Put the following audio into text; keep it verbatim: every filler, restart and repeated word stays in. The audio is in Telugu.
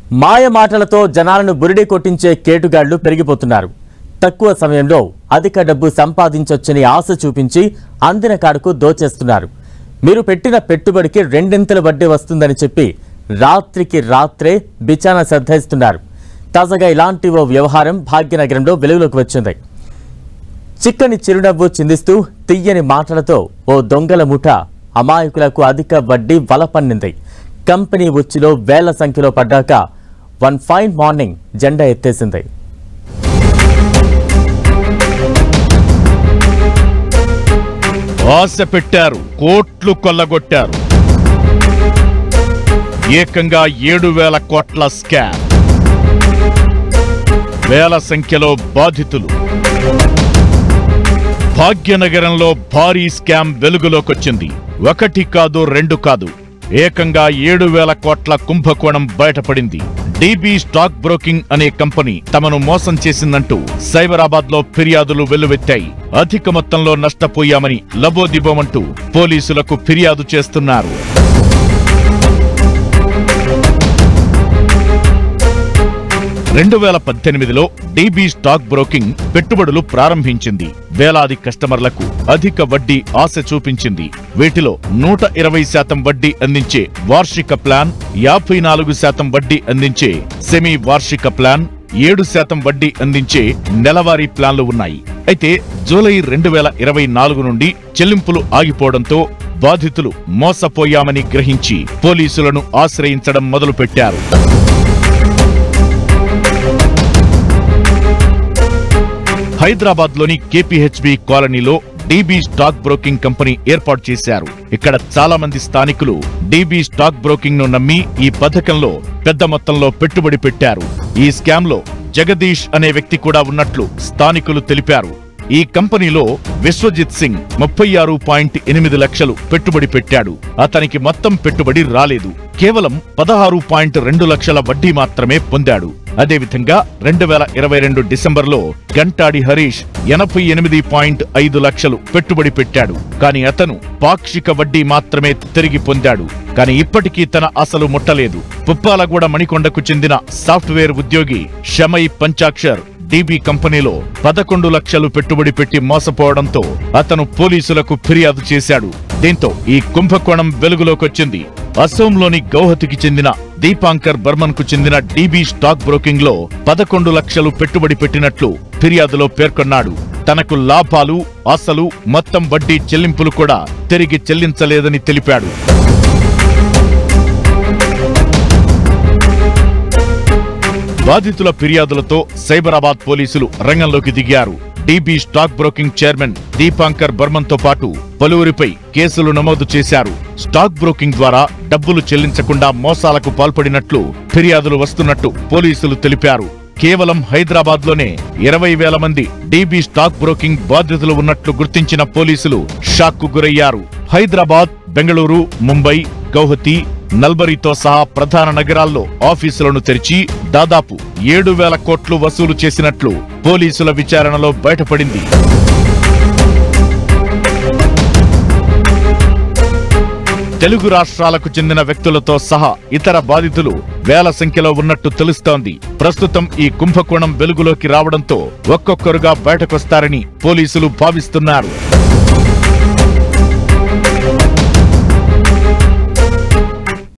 మాయ మాటలతో జనాలను బురిడి కొట్టించే కేటుగాళ్లు పెరిగిపోతున్నారు. తక్కువ సమయంలో అధిక డబ్బు సంపాదించొచ్చని ఆశ చూపించి అందిన కాడకు దోచేస్తున్నారు. మీరు పెట్టిన పెట్టుబడికి రెండింతల వడ్డీ వస్తుందని చెప్పి రాత్రికి రాత్రే బిచానా సర్దేస్తున్నారు. తాజాగా ఇలాంటి ఓ వ్యవహారం భాగ్యనగరంలో వెలుగులోకి వచ్చింది. చిక్కని చిరునవ్వు చిందిస్తూ తియ్యని మాటలతో ఓ దొంగల ముఠ అమాయకులకు అధిక వడ్డీ వలపన్నింది. కంపెనీ ఉచ్చిలో వేల సంఖ్యలో పడ్డాక వన్ ఫైన్ మార్నింగ్ జెండా ఎత్తేసింది. ఆశ పెట్టారు, కోట్లు కొల్లగొట్టారు. ఏకంగా ఏడు వేల కోట్ల స్కామ్, వేల సంఖ్యలో బాధితులు. భాగ్యనగరంలో భారీ స్కామ్ వెలుగులోకొచ్చింది. ఒకటి కాదు, రెండు కాదు, ఏకంగా ఏడు వేల కోట్ల కుంభకోణం బయటపడింది. డీబీ స్టాక్ బ్రోకింగ్ అనే కంపెనీ తమను మోసం చేసిందంటూ సైబరాబాద్ లో ఫిర్యాదులు వెల్లువెత్తాయి. అధిక మొత్తంలో నష్టపోయామని లబోదిబోమంటూ పోలీసులకు ఫిర్యాదు చేస్తున్నారు. రెండు వేల పద్దెనిమిదిలో డీబీ స్టాక్ బ్రోకింగ్ పెట్టుబడులు ప్రారంభించింది. వేలాది కస్టమర్లకు అధిక వడ్డీ ఆశ చూపించింది. వీటిలో నూట ఇరవై శాతం వడ్డీ అందించే వార్షిక ప్లాన్, యాభై నాలుగు శాతం వడ్డీ అందించే సెమీ వార్షిక ప్లాన్, ఏడు శాతం వడ్డీ అందించే నెలవారీ ప్లాన్లు ఉన్నాయి. అయితే జూలై రెండు వేల ఇరవై నాలుగు నుండి చెల్లింపులు ఆగిపోవడంతో బాధితులు మోసపోయామని గ్రహించి పోలీసులను ఆశ్రయించడం మొదలుపెట్టారు. హైదరాబాద్ లోని కేపీహెచ్బీ కాలనీలో డీబీ స్టాక్ బ్రోకింగ్ కంపెనీ ఏర్పాటు చేశారు. ఇక్కడ చాలా మంది స్థానికులు డీబీ స్టాక్ బ్రోకింగ్ ను నమ్మి ఈ పథకంలో పెద్ద మొత్తంలో పెట్టుబడి పెట్టారు. ఈ స్కామ్ లో జగదీష్ అనే వ్యక్తి కూడా ఉన్నట్లు స్థానికులు తెలిపారు. ఈ కంపెనీలో విశ్వజిత్ సింగ్ ముప్పై ఆరు పాయింట్ ఎనిమిది లక్షలు పెట్టుబడి పెట్టాడు. అతనికి మొత్తం పెట్టుబడి రాలేదు. కేవలం పదహారు పాయింట్ రెండు లక్షల వడ్డీ మాత్రమే పొందాడు. అదేవిధంగా రెండు వేల ఇరవై రెండు డిసెంబర్లో గంటాడి హరీష్ ఎనభై ఎనిమిది పాయింట్ ఐదు లక్షలు పెట్టుబడి పెట్టాడు. కానీ అతను పాక్షిక వడ్డీ మాత్రమే తిరిగి పొందాడు. కానీ ఇప్పటికీ తన అసలు ముట్టలేదు. పుప్పాలగూడ మణికొండకు చెందిన సాఫ్ట్వేర్ ఉద్యోగి షమై పంచాక్షర్ డీబీ కంపెనీలో పదకొండు లక్షలు పెట్టుబడి పెట్టి మోసపోవడంతో అతను పోలీసులకు ఫిర్యాదు చేశాడు. దీంతో ఈ కుంభకోణం వెలుగులోకొచ్చింది. అసోంలోని గౌహతికి చెందిన దీపాంకర్ బర్మన్ కు చెందిన డీబీ స్టాక్ బ్రోకింగ్ లో పదకొండు లక్షలు పెట్టుబడి పెట్టినట్లు ఫిర్యాదులో పేర్కొన్నాడు. తనకు లాభాలు, అసలు, మొత్తం వడ్డీ చెల్లింపులు కూడా తిరిగి చెల్లించలేదని తెలిపాడు. బాధితుల ఫిర్యాదులతో సైబరాబాద్ పోలీసులు రంగంలోకి దిగారు. DB stock broking chairman Dipankar Burman తో పాటు పలువురిపై కేసులు నమోదు చేశారు. స్టాక్ బ్రోకింగ్ ద్వారా డబ్బులు చెల్లించకుండా మోసాలకు పాల్పడినట్లు ఫిర్యాదులు వస్తున్నట్టు పోలీసులు తెలిపారు. కేవలం హైదరాబాద్ లోనే ఇరవై వేల మంది డీబీ స్టాక్ బ్రోకింగ్ బాధితులు ఉన్నట్లు గుర్తించిన పోలీసులు షాక్ కు గురయ్యారు. హైదరాబాద్, బెంగళూరు, ముంబై, గౌహతి, నల్బరీతో సహా ప్రధాన నగరాల్లో ఆఫీసులను తెరిచి దాదాపు ఏడు వేల కోట్లు వసూలు చేసినట్లు పోలీసుల విచారణలో బయటపడింది. తెలుగు రాష్ట్రాలకు చెందిన వ్యక్తులతో సహా ఇతర బాధితులు వేల సంఖ్యలో ఉన్నట్టు తెలుస్తోంది. ప్రస్తుతం ఈ కుంభకోణం వెలుగులోకి రావడంతో ఒక్కొక్కరుగా బయటకొస్తారని పోలీసులు భావిస్తున్నారు.